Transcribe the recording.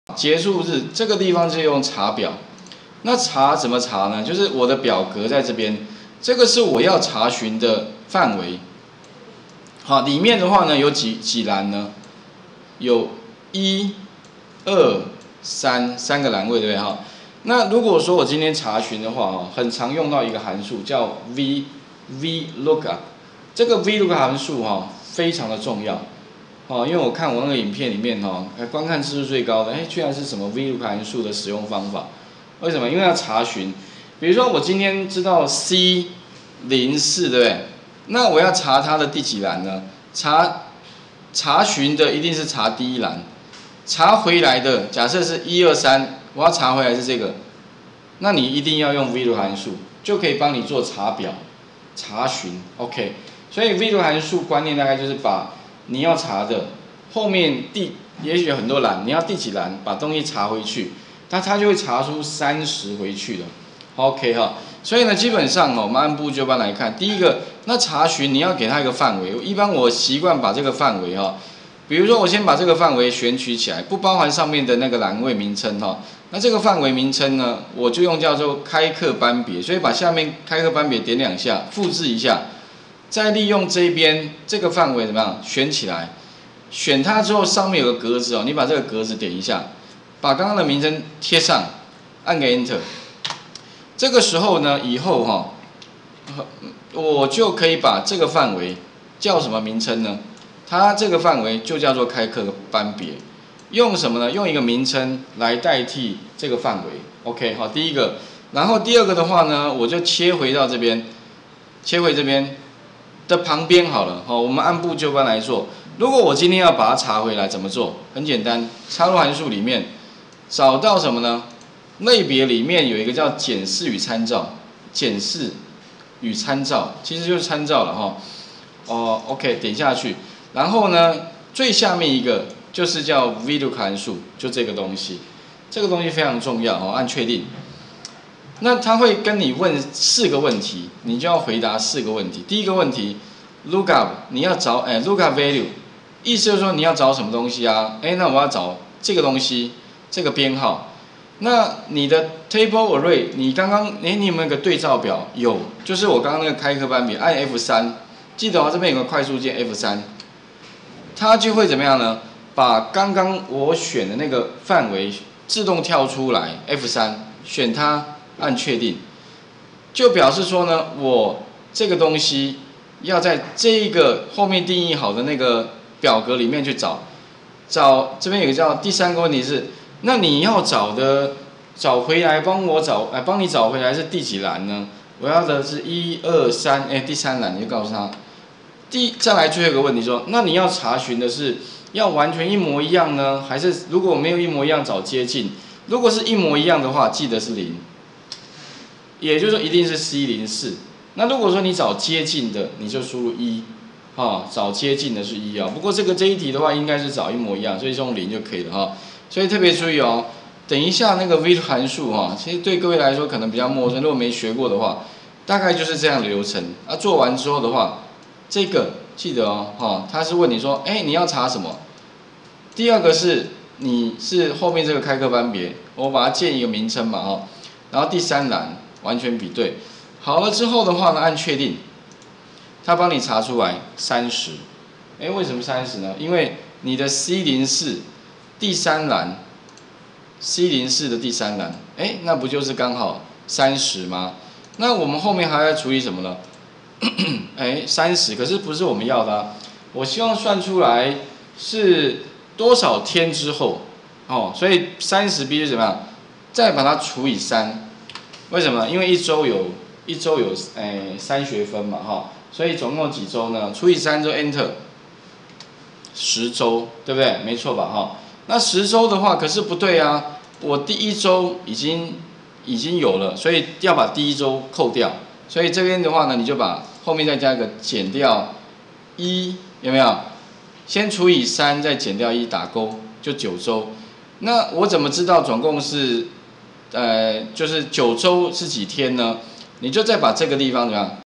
结束日这个地方就用查表。那查怎么查呢？就是我的表格在这边，这个是我要查询的范围。好，里面的话呢有几栏呢？有1、2、3个栏位，对不对哈？那如果说我今天查询的话，很常用到一个函数叫 VLOOKUP， 这个 VLOOKUP 函数非常的重要。因为我看我那个影片里面观看次数最高的，居然是什么 VLOOKUP 函数的使用方法？为什么？因为要查询，比如说我今天知道 C04， 对不对？那我要查它的第几栏呢？查询的一定是查第一栏，查回来的假设是1、2、3，我要查回来是这个，那你一定要用 VLOOKUP 函数，就可以帮你做查表、查询 ，OK。所以 VLOOKUP 函数观念大概就是把你要查的后面也许有很多栏，你要第几栏把东西查回去，它就会查出30回去的 ，OK 哈。所以呢，基本上我们按部就班来看。第一个，那查询你要给它一个范围，一般我习惯把这个范围比如说我先把这个范围选取起来，不包含上面的那个栏位名称那这个范围名称呢，我就用叫做开课班别，所以把下面开课班别点2下，复制一下。再利用这边这个范围怎么样选起来？选它之后，上面有个格子你把这个格子点一下，把刚刚的名称贴上，按个 Enter。这个时候呢，以后我就可以把这个范围叫什么名称呢？它这个范围就叫做开课班别。用什么呢？用一个名称来代替这个范围。OK， 好，第一个。然后第二个的话呢，我就切回到这边，切回这边的旁边好了，我们按部就班来做。如果我今天要把它查回来，怎么做？很简单，插入函数里面找到什么呢？类别里面有一个叫检视与参照，检视与参照其实就是参照了OK， 点下去，然后呢，最下面一个就是叫 VLOOKUP 函数，就这个东西，这个东西非常重要按确定。那他会跟你问4个问题，你就要回答4个问题。第一个问题 ，lookup 你要找lookup value， 意思就是说你要找什么东西啊？那我要找这个东西，这个编号。那你的 table array， 你刚刚你有没有个对照表？有，就是我刚刚那个开课班别，按 F3， 记得这边有个快速键 F3， 它就会怎么样呢？把刚刚我选的那个范围自动跳出来 ，F3 选它。按确定，就表示说呢，我这个东西要在这一个后面定义好的那个表格里面去找这边有个叫第3个问题是，那你要找回来帮你找回来是第几栏呢？我要的是1、2、3，第3栏你就告诉他。再来最后一个问题说，那你要查询的是要完全一模一样呢，还是如果没有一模一样找接近？如果是一模一样的话，记得是0。也就是说一定是 C04， 那如果说你找接近的，你就输入1，找接近的是1不过这一题的话，应该是找一模一样，所以用0就可以了所以特别注意等一下那个 VLOOKUP 函数其实对各位来说可能比较陌生，如果没学过的话，大概就是这样的流程。做完之后的话，这个记得他是问你说，你要查什么？第二个是你是后面这个开课班别，我把它建一个名称嘛然后第3栏。完全比对，好了之后的话呢，按确定，它帮你查出来30。为什么30呢？因为你的 C04 第3栏 ，C04 的第3栏，那不就是刚好30吗？那我们后面还要处理什么呢？30，可是不是我们要的我希望算出来是多少天之后，所以30必须怎么样？再把它除以3。为什么？因为一周有3学分嘛所以总共有几周呢？除以3之后 Enter， 10周，对不对？没错吧那10周的话，可是不对啊，我第1周已经有了，所以要把第1周扣掉。所以这边的话呢，你就把后面再加一个减掉1，有没有？先除以3，再减掉1，打勾，就9周。那我怎么知道总共是？就是9周是几天呢？你就再把这个地方怎么样